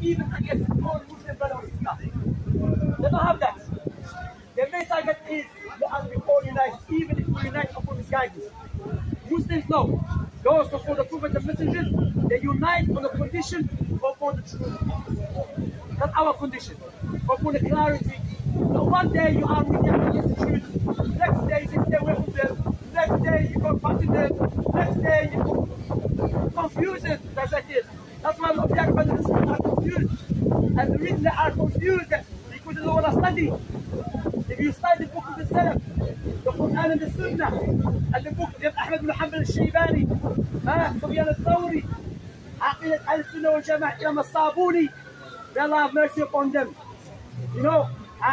even against all Muslim brother or sister. They don't have that. Their main target is let us be all united, even if we unite upon this guidance. Muslims know. Those who follow the prophets and messengers, they unite on the condition upon the truth. That's our condition. Upon the clarity. So one day you are with them against the truth. Next day you stay away from them. Next day you go back to them. Next day you confuse it. That's like it. That's why a lot of young brothers are confused. And the reason they are confused is because they don't want to study. If you study the book of the Salaf, the Quran and the Sunnah, and the book of Ahmad bin Hanbal al-Shaybani, Sufyan al-Thawri, Aqidat al-Sunnah wal-Jama'ah, Imam al-Sabuni, may Allah have mercy upon them. You know,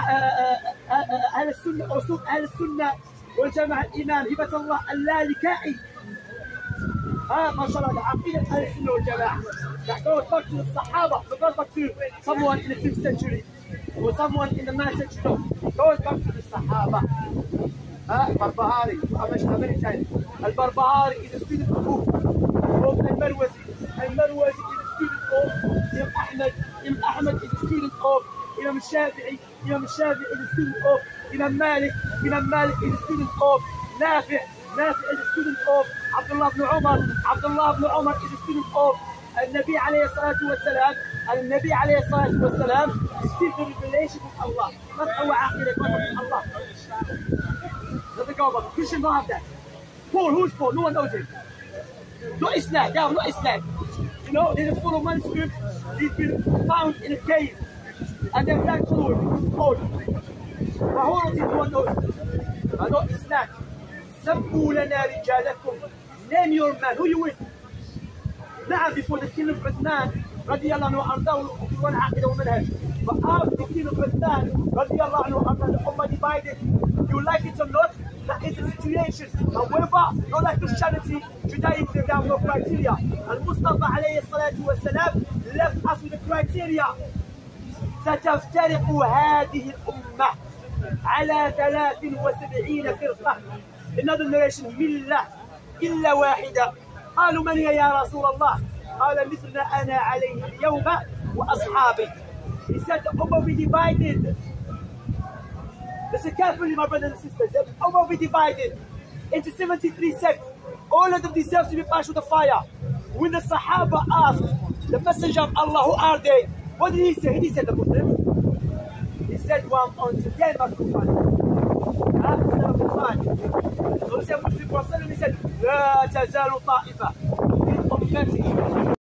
al-Sunnah, Usul al-Sunnah wal-Jama'ah, Imam Hibatullah al-Lalika'i. MashaAllah, Aqidat al-Sunnah wal-Jama'ah. That goes back to the Sahaba, that goes back to someone in the 5th century. Or someone in the 9th century, goes back to the Sahaba. Barbahari, I mentioned many times. Al-Barbahari is a student of who? Of Al-Marwazi. Al-Marwazi is a student of Imam Ahmad. Imam Ahmad is a student of Imam Shafi'i. Imam Shafi'i is a student of Imam Malik. Imam Malik is a student of Nafi'. Nafi' is a student of Abdullah ibn Umar. Abdullah ibn Umar is a student of النبي عليه الصلاة والسلام. النبي عليه الصلاة والسلام seek the revelation of Allah. That's our aqidah with Allah. Doesn't go about. Christians don't have that. Paul, who's Paul? No one knows him. Not Islam. Yeah, not Islam. You know, there's a full of manuscripts. He's been found in a cave, and they're black colored. It's Paul. Mahorati, no one knows him. Not Islam. سموا لنا رجالكم. Name your man. Who you with? Now, before the king of Uthman, radiallahu anhu, ardahu one aqidah wa manhaj. But after the king of Uthman, radiallahu anhu, the ummah divided. You like it or not, that is the situation. However, not like Christianity, Judaism, they have no criteria. And Mustafa alayhi salatu wasalam left us with the criteria. ستفترق هذه الأمة على 73 فرقة. Another narration, ملة إلا واحدة. قالوا من هي يا رسول الله؟ قال مثل أنا عليه اليوم وأصحابي. He said the Ummah will be divided. Listen carefully, my brothers and sisters. The Ummah will be divided into 73 sects. All of them deserve to be punished with the fire. When the Sahaba asked the Messenger of Allah, who are they? What did he say? He said the Muslims. He said, one on today, my Kufan. So he said, Muslim Prophet, he said, لا تزال طائفة من أمتي